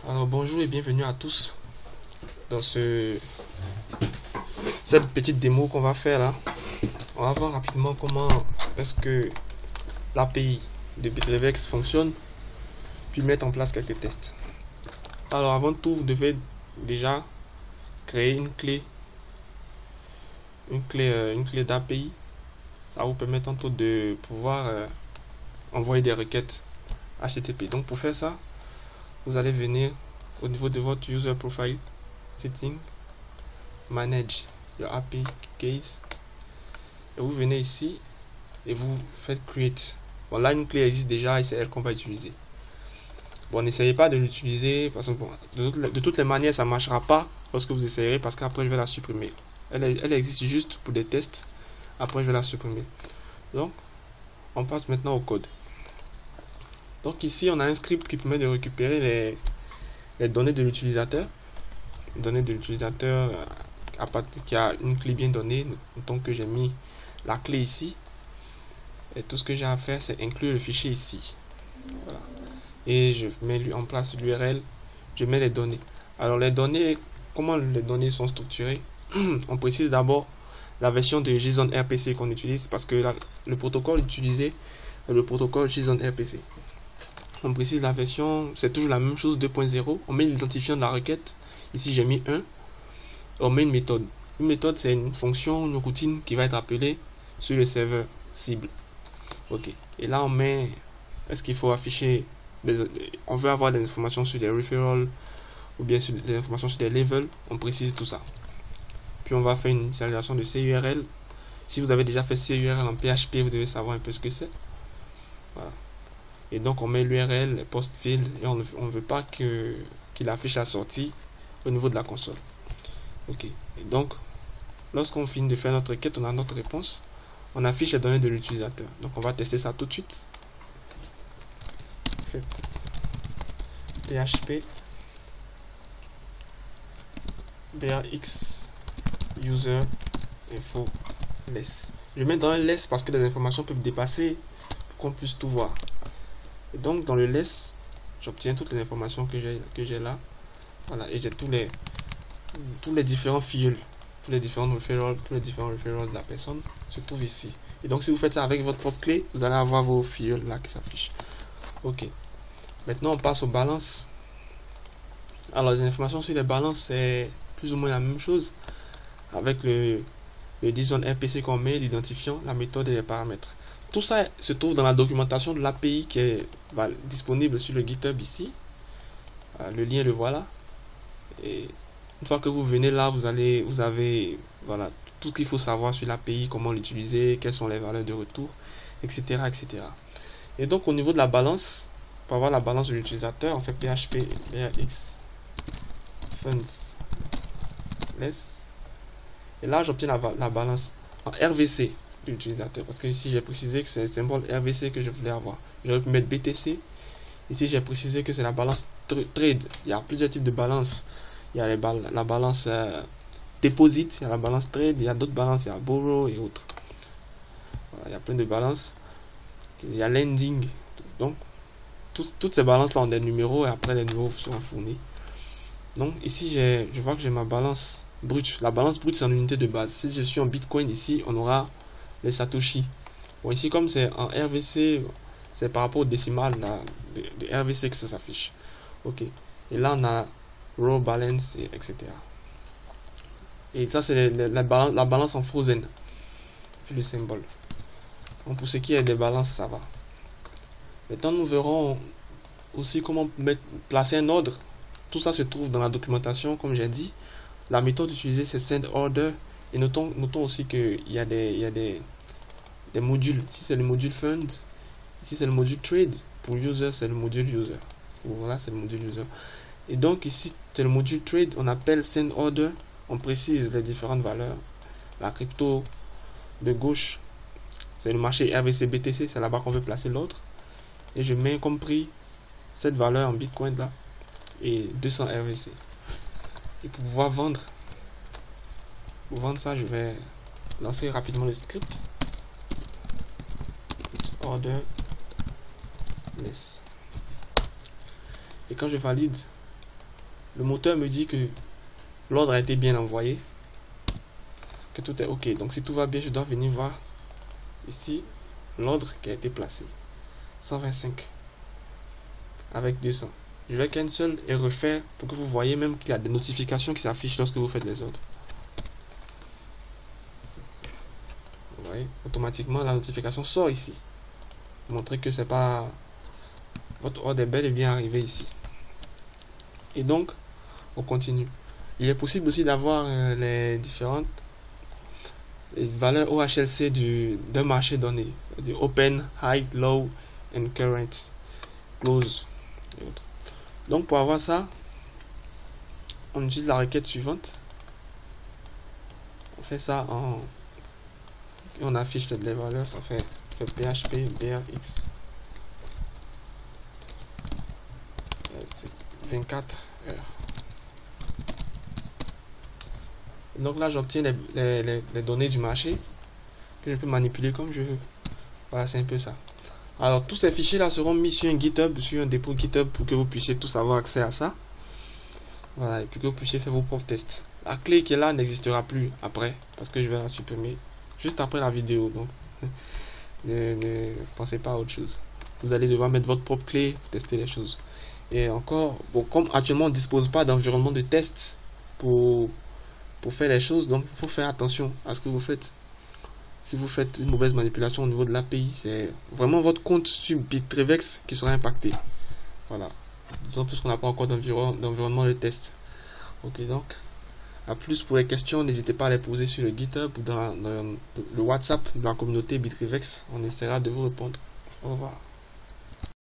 Alors bonjour et bienvenue à tous dans cette petite démo qu'on va faire là. On va voir rapidement comment est-ce que l'API de Bitrevex fonctionne, puis mettre en place quelques tests. Alors avant tout, vous devez déjà créer une clé d'API. Ça va vous permettre en tout de pouvoir envoyer des requêtes HTTP. Donc pour faire ça, vous allez venir au niveau de votre user profile setting, manage your API case, et vous venez ici et vous faites create. Bon, là une clé existe déjà et c'est elle qu'on va utiliser. Bon, n'essayez pas de l'utiliser parce que bon, de toutes les manières ça marchera pas lorsque vous essayerez, parce qu'après je vais la supprimer. Elle existe juste pour des tests. Après je vais la supprimer. Donc on passe maintenant au code. Donc ici on a un script qui permet de récupérer les données de l'utilisateur. Données de l'utilisateur qui a une clé bien donnée. Donc que j'ai mis la clé ici. Et tout ce que j'ai à faire, c'est inclure le fichier ici. Voilà. Et je mets en place l'URL. Je mets les données. Alors les données, comment les données sont structurées? On précise d'abord la version de JSON RPC qu'on utilise, parce que le protocole utilisé est le protocole JSON RPC. On précise la version, c'est toujours la même chose, 2.0. On met l'identifiant de la requête. Ici j'ai mis 1. On met une méthode. Une méthode, c'est une fonction, une routine qui va être appelée sur le serveur cible. Ok. Et là on met, est-ce qu'il faut afficher on veut avoir des informations sur les referrals ou bien sur des informations sur les levels. On précise tout ça. Puis on va faire une initialisation de CURL. Si vous avez déjà fait CURL en PHP, vous devez savoir un peu ce que c'est. Voilà. Et donc on met l'URL, les post field, et on ne veut pas qu'il affiche la sortie au niveau de la console. Ok. Et donc lorsqu'on finit de faire notre requête, on a notre réponse. On affiche les données de l'utilisateur. Donc on va tester ça tout de suite. PHP brx user info less. Je mets dans un less parce que les informations peuvent dépasser pour qu'on puisse tout voir. Et donc dans le less, j'obtiens toutes les informations que j'ai là. Voilà, et j'ai tous les différents fields, tous les différents referrals de la personne se trouvent ici. Et donc si vous faites ça avec votre propre clé, vous allez avoir vos fields là qui s'affichent. Ok. Maintenant on passe aux balances. Alors les informations sur les balances, c'est plus ou moins la même chose, avec le JSON RPC qu'on met, l'identifiant, la méthode et les paramètres. Tout ça se trouve dans la documentation de l'API qui est disponible sur le GitHub ici. Le lien le voilà. Et une fois que vous venez là, vous avez voilà tout ce qu'il faut savoir sur l'API, comment l'utiliser, quelles sont les valeurs de retour, etc., etc. Et donc au niveau de la balance, pour avoir la balance de l'utilisateur, on fait PHP brx funds less. Et là j'obtiens la balance en RVC de l'utilisateur, parce que ici j'ai précisé que c'est le symbole RVC que je voulais avoir. J'aurais pu mettre BTC. Ici j'ai précisé que c'est la balance trade. Il y a plusieurs types de balance. Il y a la balance deposit, il y a la balance trade, il y a d'autres balances, il y a borrow et autres. Voilà, il y a plein de balances. Il y a lending. Donc toutes ces balances là ont des numéros et après les numéros seront fournis. Donc ici je vois que j'ai ma balance brute. La balance brute c'est en unité de base. Si je suis en Bitcoin, ici on aura les Satoshi. Bon, ici comme c'est en RVC, c'est par rapport au décimal de RVC que ça s'affiche. Ok. Et là on a raw balance et etc. Et ça c'est la balance en frozen. Puis le symbole. Donc pour ce qui est des balances, ça va. Maintenant nous verrons aussi comment placer un ordre. Tout ça se trouve dans la documentation, comme j'ai dit. La méthode utilisée c'est send order. Et notons aussi qu'il y a des modules. Ici c'est le module fund. Ici c'est le module trade. Pour user c'est le module user. Voilà, c'est le module user. Et donc ici c'est le module trade. On appelle send order. On précise les différentes valeurs. La crypto de gauche, c'est le marché RVC BTC. C'est là-bas qu'on veut placer l'ordre. Et je mets comme prix cette valeur en Bitcoin là et 200 RVC. Et pour pouvoir vendre ça, je vais lancer rapidement le script. Order less. Et quand je valide, le moteur me dit que l'ordre a été bien envoyé, que tout est ok. Donc si tout va bien, je dois venir voir ici l'ordre qui a été placé. 125 avec 200. Je vais cancel et refaire pour que vous voyez même qu'il y a des notifications qui s'affichent lorsque vous faites les ordres. Vous voyez, automatiquement la notification sort ici. Montrer que c'est pas votre ordre est bel et bien arrivé ici. Et donc on continue. Il est possible aussi d'avoir les différentes valeurs OHLC d'un marché donné, du open, high, low and current, close et autres. Donc pour avoir ça, on utilise la requête suivante. On fait ça et on affiche les valeurs. Ça fait PHP BRX 24 heures. Donc là j'obtiens les données du marché que je peux manipuler comme je veux. Voilà, c'est un peu ça. Alors tous ces fichiers là seront mis sur un GitHub, sur un dépôt GitHub, pour que vous puissiez tous avoir accès à ça. Voilà, et puis que vous puissiez faire vos propres tests. La clé qui est là n'existera plus après, parce que je vais la supprimer juste après la vidéo. Donc ne pensez pas à autre chose. Vous allez devoir mettre votre propre clé, tester les choses. Et encore, bon, comme actuellement on ne dispose pas d'environnement de test pour faire les choses, donc il faut faire attention à ce que vous faites. Si vous faites une mauvaise manipulation au niveau de l'API, c'est vraiment votre compte sur Bittrex qui sera impacté. Voilà. D'autant plus qu'on n'a pas encore d'environnement de test. Ok, donc à plus pour les questions, n'hésitez pas à les poser sur le GitHub ou dans le WhatsApp de la communauté Bittrex. On essaiera de vous répondre. Au revoir.